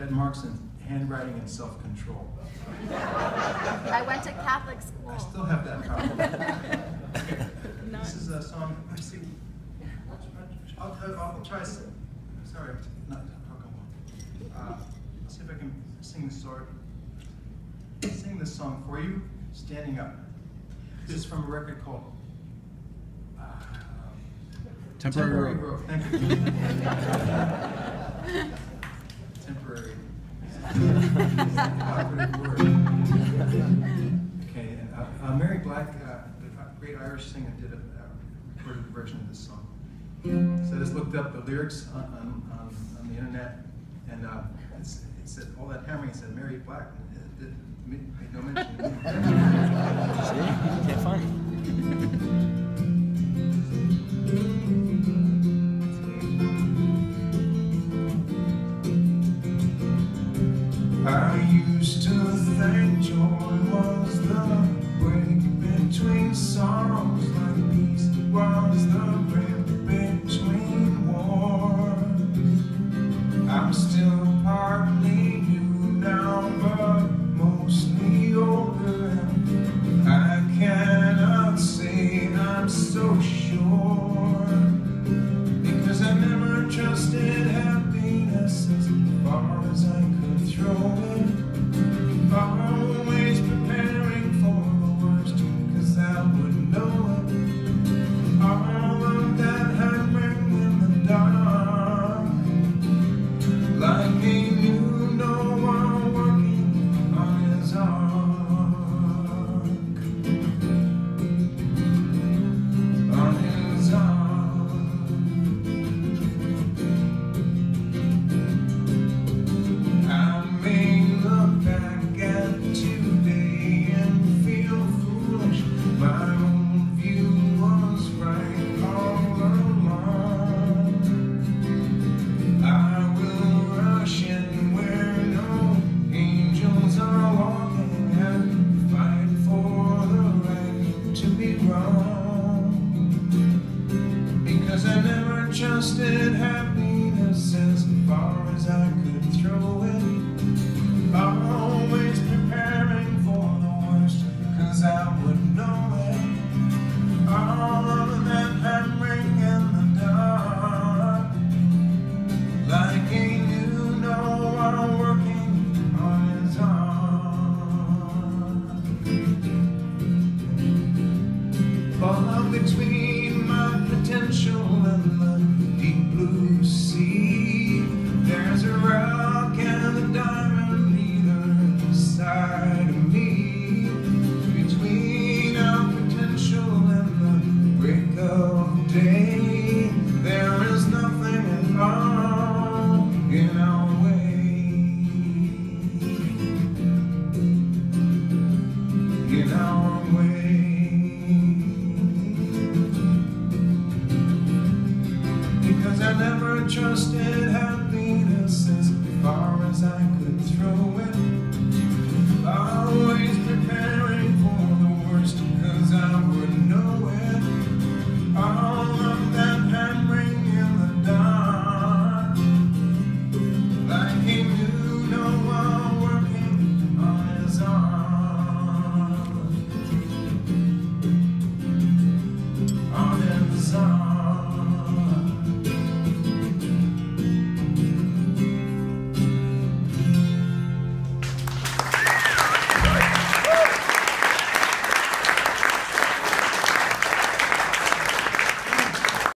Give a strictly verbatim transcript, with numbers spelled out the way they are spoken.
had marks in handwriting and self-control. I went to Catholic school. I still have that problem. This is a song. Let's see. I'll, I'll, I'll try. Sorry, not talking. Uh, Let's see if I can sing this song. Sing this song for you, standing up. This is from a record called uh, Temporary Growth. Thank you. Temporary. Operative word. Okay, and uh, uh, Mary Black, uh, the great Irish singer, did a uh, recorded version of this song. So I just looked up the lyrics on, on, on, on the internet, and uh, it's, it said all that hammering. It said Mary Black. It did made no mention. See, can't find it. I used to think joy was the break between sorrows, like peace was the break between wars. I'm still partly new now, but mostly older, and I cannot say I'm so sure, because I never trusted happiness as far as I could throw it. Always preparing for the worst, cause I would know it. All of that hammering in the dark, like he knew no one working on his ark, on his ark. I may look back at today and feel foolish. My own view was right all along. I will rush in where no angels are walking and fight for the right to be wrong, because I never trusted happiness as far as I could throw it. Always preparing for the worst, cause I would know it. All of that hammering in the dark, like he knew no one working on his arm. Falling between my potential and the deep blue sea, there's a rock and a diamond either side of me. Between our potential and the break of day, there is nothing at all in our way. In our way. Because I never trusted happiness as far as I could throw it.